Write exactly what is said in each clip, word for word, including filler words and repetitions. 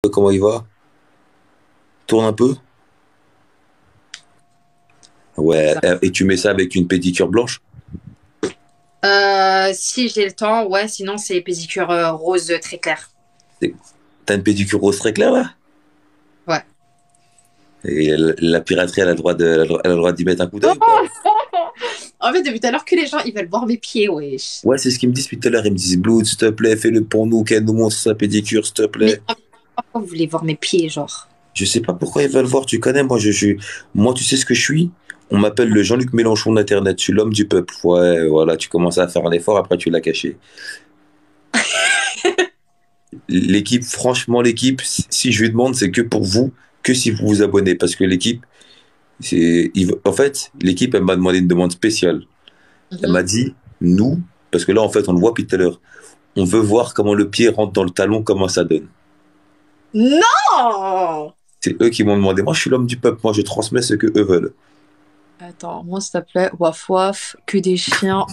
Comment il va? Tourne un peu? Ouais, Ça. et tu mets ça avec une pédicure blanche? Euh, si j'ai le temps, ouais, sinon c'est pédicure euh, rose très clair. C'est- T'as une pédicure rose très claire là? Ouais. Et la, la piraterie, elle a le droit de, elle a le droit d'y mettre un coup d'œil ou pas? En fait, depuis tout à l'heure que les gens ils veulent voir mes pieds, wesh. Ouais, c'est ce qu'ils me disent depuis tout à l'heure. Ils me disent, Blood, s'il te plaît, fais-le pour nous, qu'elle nous montre sa pédicure, s'il te Mais plaît. pourquoi vous voulez voir mes pieds, genre? Je sais pas pourquoi ils veulent voir, tu connais, moi, je suis, moi, tu sais ce que je suis? On m'appelle le Jean-Luc Mélenchon d'Internet, je suis l'homme du peuple. Ouais, voilà, tu commences à faire un effort, après tu l'as caché. L'équipe, franchement, l'équipe, si si je lui demande, c'est que pour vous, que si vous vous abonnez, parce que l'équipe, c'est, il veut- en fait, l'équipe, elle m'a demandé une demande spéciale. Elle Mhm. m'a dit, nous, parce que là, en fait, on le voit depuis tout à l'heure, on veut voir comment le pied rentre dans le talon, comment ça donne. Non! C'est eux qui m'ont demandé. Moi, je suis l'homme du peuple, moi, je transmets ce que eux veulent. Attends, moi s'il te plaît, waf waf, que des chiens.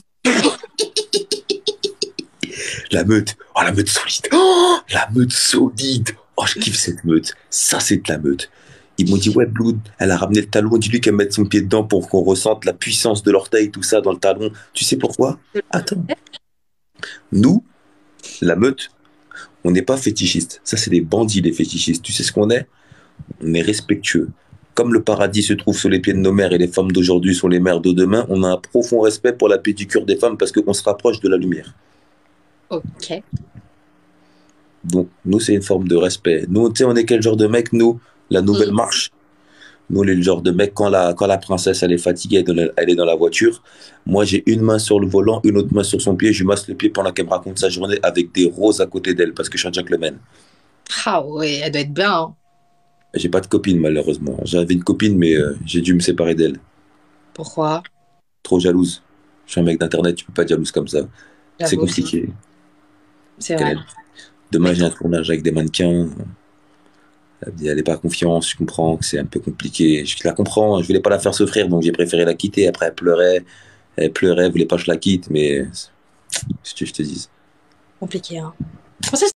La meute, oh, la meute solide. Oh, la meute solide. Oh, je kiffe cette meute. Ça, c'est de la meute. Ils m'ont dit, ouais, Blood, elle a ramené le talon, dis-lui qu'elle mette son pied dedans pour qu'on ressente la puissance de l'orteil, tout ça dans le talon. Tu sais pourquoi? Attends. Nous, la meute, on n'est pas fétichiste. Ça, c'est des bandits, les fétichistes. Tu sais ce qu'on est? On est respectueux. Comme le paradis se trouve sous les pieds de nos mères et les femmes d'aujourd'hui sont les mères de demain, on a un profond respect pour la pédicure des femmes parce qu'on se rapproche de la lumière. Ok. Donc, nous, c'est une forme de respect. Nous, tu sais, on est quel genre de mec? Nous, la nouvelle Mm. marche. Nous, on est le genre de mec, quand la, quand la princesse, elle est fatiguée, elle est dans la, elle est dans la voiture. Moi, j'ai une main sur le volant, une autre main sur son pied. Je lui masse le pied pendant qu'elle me raconte sa journée avec des roses à côté d'elle parce que je suis un gentleman. Ah ouais, elle doit être bien, hein. J'ai pas de copine, malheureusement. J'avais une copine, mais euh, j'ai dû me séparer d'elle. Pourquoi? Trop jalouse. Je suis un mec d'internet, tu peux pas être jalouse comme ça. C'est J'avoue, c'est compliqué. c'est vrai. Qu'elle- Demain, Mais j'ai un trop. tournage avec des mannequins. Elle n'est pas confiance, je comprends que c'est un peu compliqué. Je la comprends, je voulais pas la faire souffrir, donc j'ai préféré la quitter. Après, elle pleurait, elle pleurait, elle voulait pas que je la quitte, mais si tu veux que je te dise. Compliqué, hein. C'est pour ça